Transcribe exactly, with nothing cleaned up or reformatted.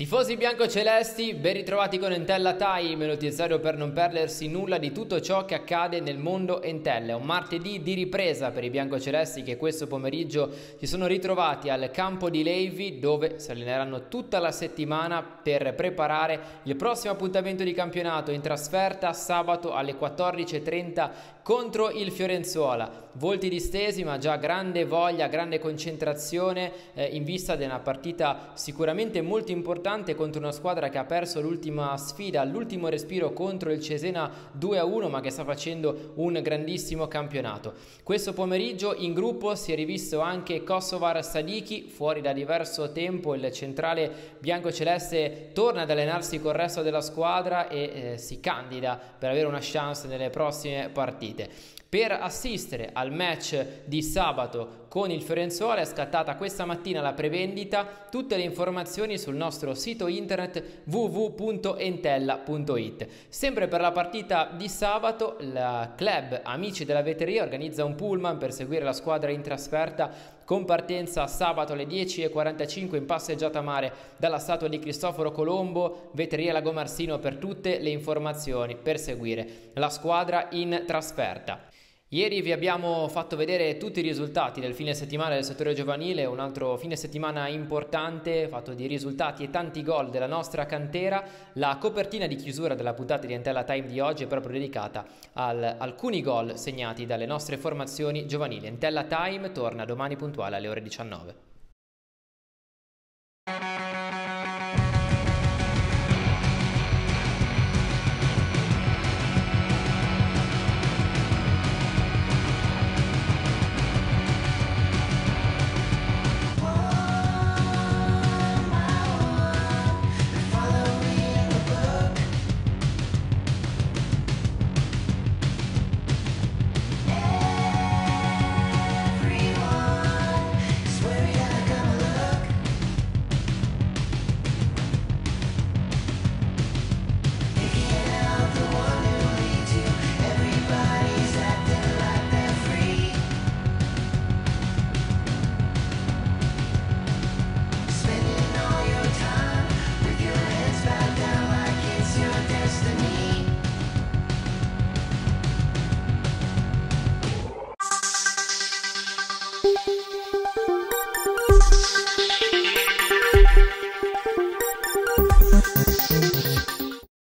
Tifosi biancocelesti, ben ritrovati con Entella Time, il notiziario per non perdersi nulla di tutto ciò che accade nel mondo Entella. È un martedì di ripresa per i biancocelesti che questo pomeriggio si sono ritrovati al campo di Levi, dove si alleneranno tutta la settimana per preparare il prossimo appuntamento di campionato in trasferta sabato alle quattordici e trenta contro il Fiorenzuola. Volti distesi, ma già grande voglia, grande concentrazione eh, in vista di una partita sicuramente molto importante contro una squadra che ha perso l'ultima sfida, l'ultimo respiro contro il Cesena due a uno, ma che sta facendo un grandissimo campionato. Questo pomeriggio in gruppo si è rivisto anche Kosovar Sadiki, fuori da diverso tempo. Il centrale biancoceleste torna ad allenarsi col resto della squadra e eh, si candida per avere una chance nelle prossime partite. Per assistere al match di sabato con il Fiorenzuola è scattata questa mattina la prevendita. Tutte le informazioni sul nostro sito internet w w w punto entella punto it. Sempre per la partita di sabato, il club Amici della Vetreria organizza un pullman per seguire la squadra in trasferta, con partenza sabato alle dieci e quarantacinque in passeggiata mare dalla statua di Cristoforo Colombo. Vetreria Lago Marsino per tutte le informazioni per seguire la squadra in trasferta. Ieri vi abbiamo fatto vedere tutti i risultati del fine settimana del settore giovanile, un altro fine settimana importante fatto di risultati e tanti gol della nostra cantera. La copertina di chiusura della puntata di Entella Time di oggi è proprio dedicata a alcuni gol segnati dalle nostre formazioni giovanili. Entella Time torna domani puntuale alle ore diciannove.